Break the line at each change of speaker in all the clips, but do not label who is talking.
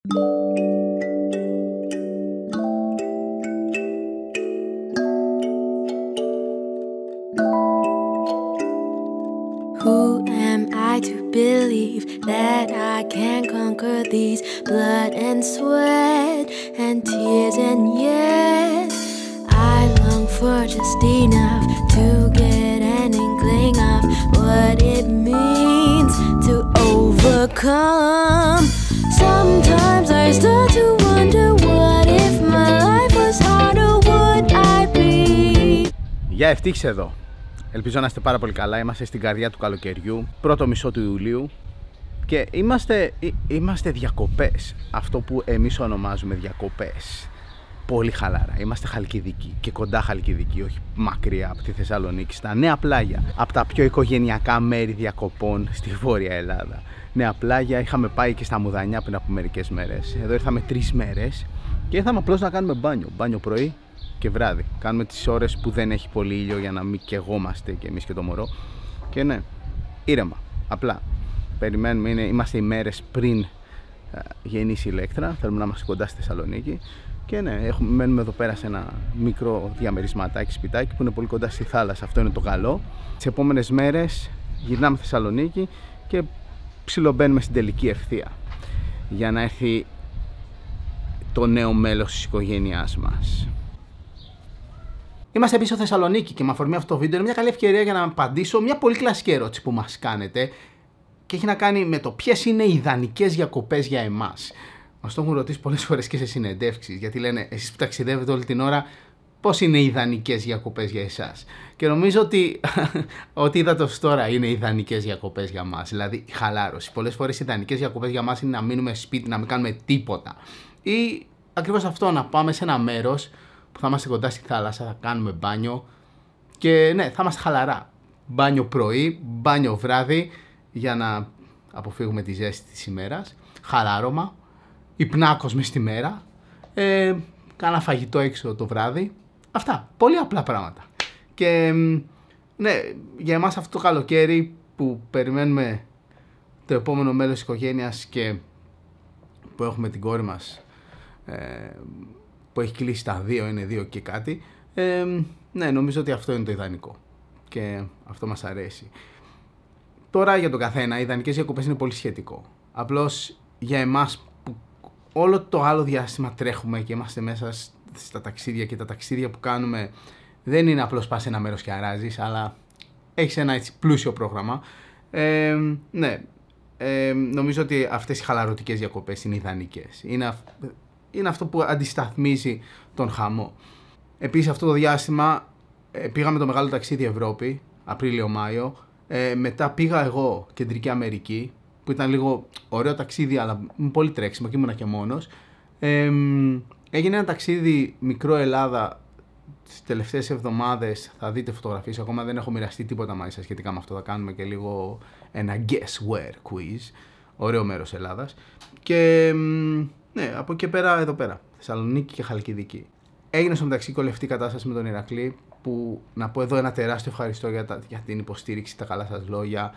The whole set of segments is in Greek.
Who am I to believe that I can conquer these blood and sweat and tears, and yet I long for just enough to get an inkling of what it means to overcome. Sometimes I start to wonder, what if my life was harder, would I be?
Γεια, Ευτύχης εδώ. Ελπίζω να είστε πάρα πολύ καλά. Είμαστε στην καρδιά του καλοκαιριού, πρώτο μισό του Ιουλίου και είμαστε διακοπές. Αυτό που εμείς ονομάζουμε διακοπές. Πολύ χαλάρα. Είμαστε Χαλκιδικοί και κοντά Χαλκιδικοί, όχι μακριά από τη Θεσσαλονίκη, στα Νέα Πλάγια. Από τα πιο οικογενειακά μέρη διακοπών στη Βόρεια Ελλάδα. Νέα Πλάγια, είχαμε πάει και στα Μουδανιά πριν από μερικές μέρες. Εδώ ήρθαμε 3 μέρες και ήρθαμε απλώς να κάνουμε μπάνιο. Μπάνιο πρωί και βράδυ. Κάνουμε τις ώρες που δεν έχει πολύ ήλιο για να μην καιγόμαστε και εμείς και το μωρό. Και ναι, ήρεμα. Απλά περιμένουμε, είμαστε οι μέρες πριν γεννήσει η Ηλέκτρα. Θέλουμε να είμαστε κοντά στη Θεσσαλονίκη. Και ναι, μένουμε εδώ πέρα σε ένα μικρό διαμερισματάκι, σπιτάκι που είναι πολύ κοντά στη θάλασσα. Αυτό είναι το καλό. Τις επόμενες μέρες γυρνάμε Θεσσαλονίκη και ψιλομπαίνουμε στην τελική ευθεία για να έρθει το νέο μέλος της οικογένειάς μας. Είμαστε πίσω Θεσσαλονίκη και με αφορμή αυτό το βίντεο είναι μια καλή ευκαιρία για να απαντήσω μια πολύ κλασική ερώτηση που μας κάνετε και έχει να κάνει με το ποιες είναι οι ιδανικές διακοπές για εμάς. Μας το έχουν ρωτήσει πολλές φορές και σε συνεντεύξεις, γιατί λένε εσείς που ταξιδεύετε όλη την ώρα, πώς είναι οι ιδανικές διακοπές για εσάς. Και νομίζω ότι ό,τι είδατε ως τώρα είναι ιδανικές διακοπές για μας, δηλαδή χαλάρωση. Πολλές φορές οι ιδανικές διακοπές για μας είναι να μείνουμε σπίτι, να μην κάνουμε τίποτα. Ή ακριβώς αυτό, να πάμε σε ένα μέρος που θα είμαστε κοντά στη θάλασσα, θα κάνουμε μπάνιο και ναι, θα είμαστε χαλαρά. Μπάνιο πρωί, μπάνιο βράδυ για να αποφύγουμε τη ζέστη της ημέρας, χαλάρωμα. Υπνάκος μες στη μέρα, κάνα φαγητό έξω το βράδυ. Αυτά, πολύ απλά πράγματα. Και ναι, για εμάς αυτό το καλοκαίρι που περιμένουμε το επόμενο μέλος της οικογένειας και που έχουμε την κόρη μας που έχει κλείσει τα 2, είναι 2 και κάτι, ναι, νομίζω ότι αυτό είναι το ιδανικό και αυτό μας αρέσει. Τώρα για τον καθένα, οι ιδανικές διακοπές είναι πολύ σχετικό. Απλώς για εμάς όλο το άλλο διάστημα τρέχουμε και είμαστε μέσα στα ταξίδια και τα ταξίδια που κάνουμε δεν είναι απλώς πας σε ένα μέρος και αράζεις, αλλά έχεις ένα έτσι πλούσιο πρόγραμμα. Ναι, νομίζω ότι αυτές οι χαλαρωτικές διακοπές είναι ιδανικές. Είναι αυτό που αντισταθμίζει τον χαμό. Επίσης αυτό το διάστημα πήγαμε το μεγάλο ταξίδι Ευρώπη, Απρίλιο-Μάιο, μετά πήγα εγώ Κεντρική Αμερική, που ήταν λίγο ωραίο ταξίδι, αλλά με πολύ τρέξιμο και ήμουνα και μόνος. Έγινε ένα ταξίδι μικρό Ελλάδα τις τελευταίες εβδομάδες, θα δείτε φωτογραφίες, ακόμα δεν έχω μοιραστεί τίποτα μαζί σας σχετικά με αυτό, θα κάνουμε και λίγο ένα guess where quiz, ωραίο μέρος Ελλάδας. Και ναι, από εκεί πέρα, εδώ πέρα, Θεσσαλονίκη και Χαλκιδική. Έγινε στο μεταξύ κολευτή κατάσταση με τον Ηρακλή, που να πω εδώ ένα τεράστιο ευχαριστώ για την υποστήριξη, τα καλά σας λόγια.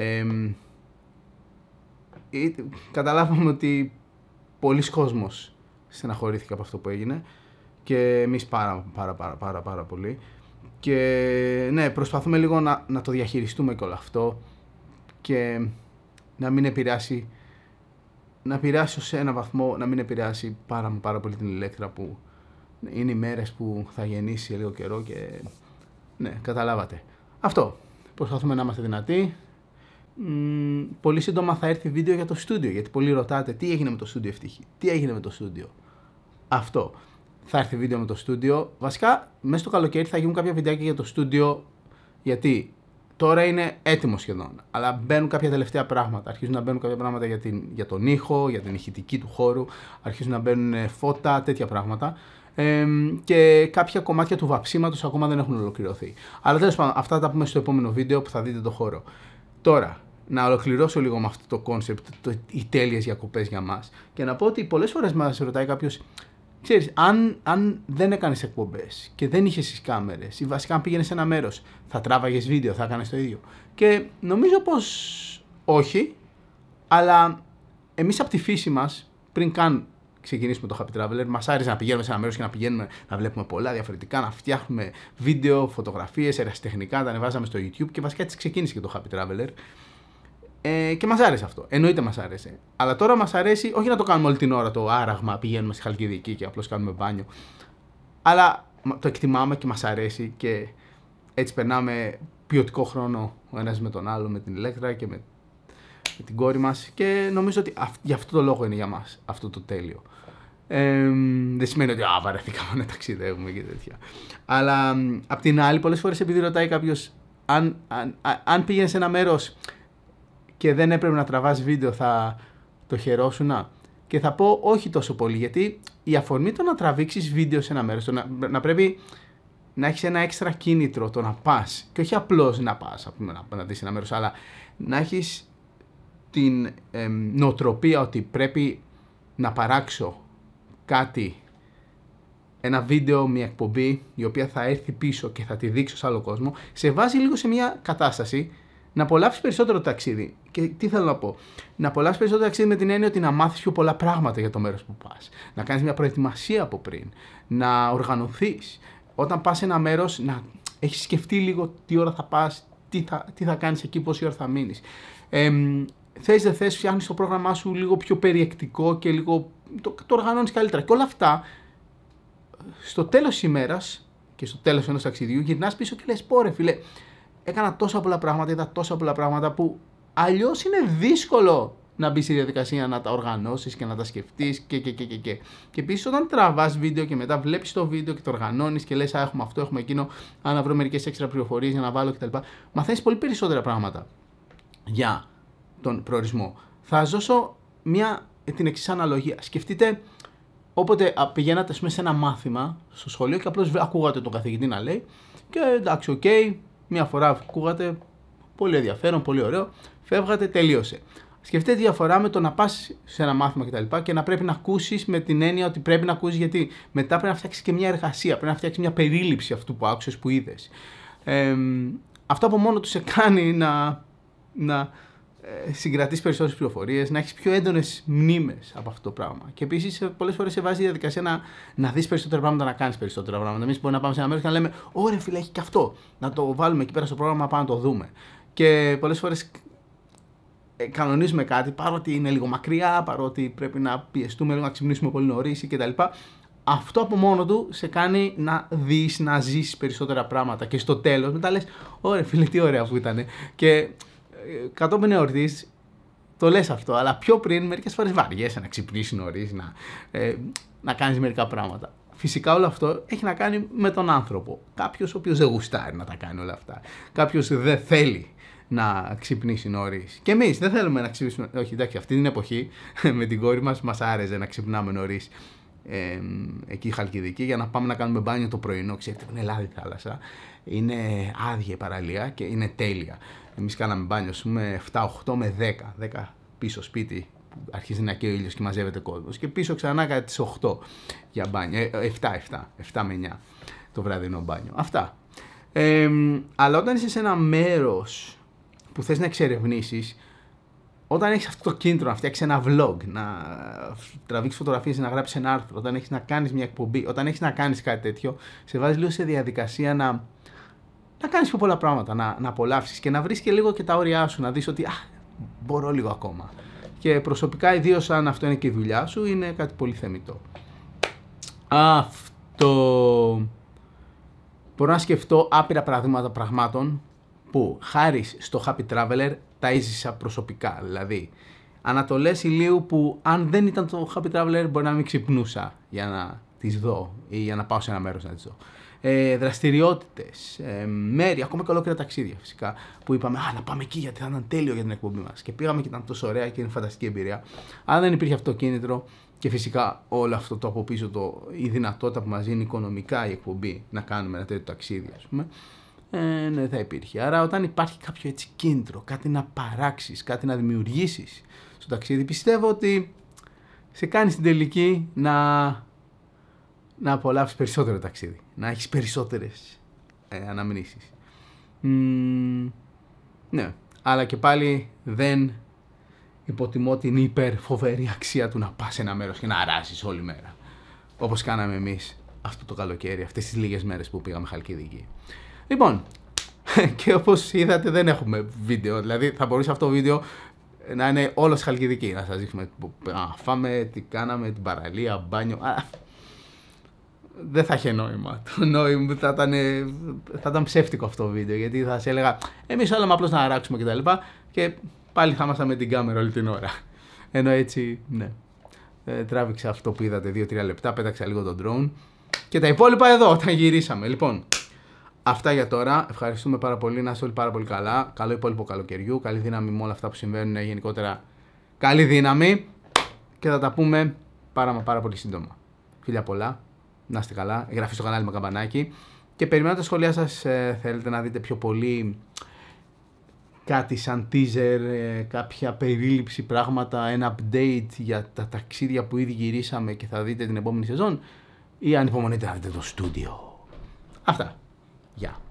Καταλάβαμε ότι πολλοί κόσμος στεναχωρήθηκε από αυτό που έγινε και εμείς πάρα πολύ και ναι, προσπαθούμε λίγο να το διαχειριστούμε και όλο αυτό και να μην επηρεάσει, σε ένα βαθμό, να μην επηρεάσει πάρα πολύ την Ηλέκτρα, που είναι οι μέρες που θα γεννήσει λίγο καιρό και ναι, καταλάβατε. Αυτό, προσπαθούμε να είμαστε δυνατοί. Πολύ σύντομα θα έρθει βίντεο για το στούντιο, γιατί πολλοί ρωτάτε τι έγινε με το στούντιο, Ευτύχη, τι έγινε με το στούντιο. Αυτό, θα έρθει βίντεο με το στούντιο. Βασικά μέσα στο καλοκαίρι θα γίνουν κάποια βιντεάκια για το στούντιο, γιατί τώρα είναι έτοιμο σχεδόν, αλλά μπαίνουν κάποια τελευταία πράγματα. Αρχίζουν να μπαίνουν κάποια πράγματα για τον ήχο, για την ηχητική του χώρου, αρχίζουν να μπαίνουν φώτα, τέτοια πράγματα. Και κάποια κομμάτια του βαψίματος ακόμα δεν έχουν ολοκληρωθεί. Αλλά τέλος πάντων, αυτά τα πούμε στο επόμενο βίντεο που θα δείτε το χώρο. Τώρα, να ολοκληρώσω λίγο με αυτό το κόνσεπτ, οι τέλειες διακοπές για μας, και να πω ότι πολλές φορές μας ρωτάει κάποιος, ξέρεις, αν δεν έκανες εκπομπές και δεν είχες τις κάμερες, ή βασικά αν πήγαινες σε ένα μέρος, θα τράβαγες βίντεο, θα έκανες το ίδιο. Και νομίζω πως όχι, αλλά εμείς από τη φύση μας πριν καν ξεκινήσουμε το Happy Traveler, μας άρεσε να πηγαίνουμε σε ένα μέρος και να πηγαίνουμε να βλέπουμε πολλά διαφορετικά, να φτιάχνουμε βίντεο, φωτογραφίες, ερασιτεχνικά, τα ανεβάζαμε στο YouTube και βασικά έτσι ξεκίνησε και το Happy Traveler. Και μας άρεσε αυτό. Εννοείται μας άρεσε. Αλλά τώρα μας αρέσει όχι να το κάνουμε όλη την ώρα το άραγμα, πηγαίνουμε στη Χαλκιδική και απλώς κάνουμε μπάνιο. Αλλά το εκτιμάμε και μας αρέσει και έτσι περνάμε ποιοτικό χρόνο ο ένας με τον άλλο, με την Ηλέκτρα και με την κόρη μας. Και νομίζω ότι γι' αυτό το λόγο είναι για μας αυτό το τέλειο. Δεν σημαίνει ότι βαρεθήκαμε να ταξιδεύουμε και τέτοια. Αλλά απ' την άλλη, πολλές φορές επειδή ρωτάει κάποιος αν πήγαινε σε ένα μέρος και δεν έπρεπε να τραβάς βίντεο, θα το χαιρόσουνα. Και θα πω όχι τόσο πολύ, γιατί η αφορμή το να τραβήξεις βίντεο σε ένα μέρος, το να πρέπει να έχεις ένα έξτρα κίνητρο το να πας, και όχι απλώς να πας, να δεις ένα μέρος, αλλά να έχεις την νοοτροπία ότι πρέπει να παράξω κάτι, ένα βίντεο, μια εκπομπή, η οποία θα έρθει πίσω και θα τη δείξω σε άλλο κόσμο, σε βάζει λίγο σε μια κατάσταση να απολαύσεις περισσότερο το ταξίδι. Και τι θέλω να πω, να απολαύσεις περισσότερο το ταξίδι με την έννοια ότι να μάθεις πιο πολλά πράγματα για το μέρος που πας, να κάνεις μια προετοιμασία από πριν, να οργανωθείς. Όταν πας σε ένα μέρος, να έχεις σκεφτεί λίγο τι ώρα θα πας, τι θα κάνεις εκεί, πόση ώρα θα μείνεις. Θες δεν θες, φτιάχνεις το πρόγραμμά σου λίγο πιο περιεκτικό και λίγο το οργανώνεις καλύτερα. Και όλα αυτά, στο τέλος της ημέρας και στο τέλος ενός ταξιδιού, γυρνάς πίσω και λες: πω ρε φίλε, έκανα τόσα πολλά πράγματα, είδα τόσα πολλά πράγματα που αλλιώς είναι δύσκολο να μπεις στη διαδικασία να τα οργανώσεις και να τα σκεφτείς και. Και επίσης, όταν τραβάς βίντεο και μετά βλέπεις το βίντεο και το οργανώνεις και λες: έχουμε αυτό, έχουμε εκείνο, να βρω μερικές έξτρα πληροφορίες για να βάλω κτλ. Μαθαίνεις πολύ περισσότερα πράγματα για τον προορισμό. Θα σας δώσω την εξής αναλογία. Σκεφτείτε όποτε πηγαίνατε σε ένα μάθημα στο σχολείο και απλώς ακούγατε τον καθηγητή να λέει και εντάξει, οκ, μια φορά ακούγατε, πολύ ενδιαφέρον, πολύ ωραίο, φεύγατε, τελείωσε. Σκεφτείτε τη διαφορά με το να πας σε ένα μάθημα κτλ. Και να πρέπει να ακούσεις με την έννοια ότι πρέπει να ακούσεις, γιατί μετά πρέπει να φτιάξεις και μια εργασία, πρέπει να φτιάξεις μια περίληψη αυτού που άκουσες, που είδες. Αυτό από μόνο του σε κάνει να συγκρατείς περισσότερες πληροφορίες, να έχεις πιο έντονες μνήμες από αυτό το πράγμα. Και επίσης, πολλές φορές σε βάζει η διαδικασία να δεις περισσότερα πράγματα, να κάνεις περισσότερα πράγματα. Εμείς μπορεί να πάμε σε ένα μέρος και να λέμε: ωραία, φίλε, έχει και αυτό. Να το βάλουμε εκεί πέρα στο πρόγραμμα, πάμε να το δούμε. Και πολλές φορές κανονίζουμε κάτι, παρότι είναι λίγο μακριά, παρότι πρέπει να πιεστούμε λίγο, να ξυπνήσουμε πολύ νωρίς κτλ. Αυτό από μόνο του σε κάνει να δεις, να ζήσεις περισσότερα πράγματα. Και στο τέλος μετά λες: ωραία, φίλε, τι ωραία που ήταν. Και κατόπιν εορτής το λες αυτό, αλλά πιο πριν μερικές φορές βαριέσαι να ξυπνήσεις νωρίς, να κάνεις μερικά πράγματα. Φυσικά όλο αυτό έχει να κάνει με τον άνθρωπο. Κάποιος ο οποίος δεν γουστάρει να τα κάνει όλα αυτά. Κάποιος δεν θέλει να ξυπνήσει νωρίς. Και εμείς δεν θέλουμε να ξυπνήσουμε. Όχι, εντάξει, αυτή την εποχή με την κόρη μας άρεσε να ξυπνάμε νωρίς εκεί η Χαλκιδική για να πάμε να κάνουμε μπάνιο το πρωινό. Ξέρετε, είναι λάδι θάλασσα. Είναι άδεια η παραλία και είναι τέλεια. Εμείς κάναμε μπάνιο, ας πούμε, 7-8 με 10 πίσω σπίτι, που αρχίζει να καίει ο ήλιος και μαζεύεται κόσμος. Και πίσω ξανά κατά τις 8 για μπάνιο. 7 με 9 το βραδινό μπάνιο. Αυτά. Αλλά όταν είσαι σε ένα μέρος που θες να εξερευνήσεις, όταν έχεις αυτό το κίνητρο να φτιάξεις ένα vlog, να τραβήξεις φωτογραφίες, να γράψεις ένα άρθρο, όταν έχεις να κάνεις μια εκπομπή, όταν έχεις να κάνεις κάτι τέτοιο, σε βάζει λίγο σε διαδικασία να κάνεις πιο πολλά πράγματα, να απολαύσεις και να βρεις και λίγο και τα όρια σου, να δεις ότι μπορώ λίγο ακόμα. Και προσωπικά, ιδίως αν αυτό είναι και η δουλειά σου, είναι κάτι πολύ θεμιτό. Αυτό. Μπορώ να σκεφτώ άπειρα παραδείγματα πραγμάτων που χάρη στο Happy Traveler τα έζησα προσωπικά. Δηλαδή, ανατολές ηλίου που αν δεν ήταν το Happy Traveler μπορεί να μην ξυπνούσα για να τις δω ή για να πάω σε ένα μέρος να τις δω. Δραστηριότητες, μέρη, ακόμα και ολόκληρα ταξίδια φυσικά, που είπαμε να πάμε εκεί γιατί θα ήταν τέλειο για την εκπομπή μας. Και πήγαμε και ήταν τόσο ωραία και είναι φανταστική εμπειρία. Αν δεν υπήρχε αυτό το κίνητρο και φυσικά όλο αυτό το από πίσω, η δυνατότητα που μας δίνει οικονομικά η εκπομπή να κάνουμε ένα τέτοιο ταξίδι, ας πούμε, δεν θα υπήρχε. Άρα, όταν υπάρχει κάποιο έτσι κίνητρο, κάτι να παράξεις, κάτι να δημιουργήσεις στο ταξίδι, πιστεύω ότι σε κάνει στην τελική να απολαύσεις περισσότερο ταξίδι, να έχεις περισσότερες αναμνήσεις. Ναι, αλλά και πάλι δεν υποτιμώ την υπερφοβερή αξία του να πας σε ένα μέρος και να αράσεις όλη μέρα. Όπως κάναμε εμείς αυτό το καλοκαίρι, αυτές τις λίγες μέρες που πήγαμε Χαλκιδική. Λοιπόν, και όπως είδατε δεν έχουμε βίντεο, δηλαδή θα μπορούσε αυτό το βίντεο να είναι όλο Χαλκιδική, να σας δείχνουμε φάμε, τι κάναμε, την παραλία, μπάνιο. Δεν θα είχε νόημα. Το νόημα θα ήταν ψεύτικο αυτό το βίντεο, γιατί θα σε έλεγα εμείς θέλαμε απλώς να αράξουμε κτλ. Και πάλι θα ήμασταν με την κάμερα όλη την ώρα. Ενώ έτσι, ναι. Τράβηξα αυτό που είδατε 2-3 λεπτά, πέταξα λίγο τον drone. Και τα υπόλοιπα εδώ όταν γυρίσαμε. Λοιπόν, αυτά για τώρα. Ευχαριστούμε πάρα πολύ. Να είστε όλοι πάρα πολύ καλά. Καλό υπόλοιπο καλοκαιριού. Καλή δύναμη με όλα αυτά που συμβαίνουν. Γενικότερα, καλή δύναμη. Και θα τα πούμε πάρα πολύ σύντομα. Φιλιά πολλά. Να είστε καλά. Εγγραφή στο κανάλι με καμπανάκι. Και περιμένω τα σχόλιά σας. Θέλετε να δείτε πιο πολύ κάτι σαν teaser, κάποια περίληψη πράγματα, ένα update για τα ταξίδια που ήδη γυρίσαμε και θα δείτε την επόμενη σεζόν, ή ανυπομονείτε να δείτε το στούντιο. Αυτά. Γεια.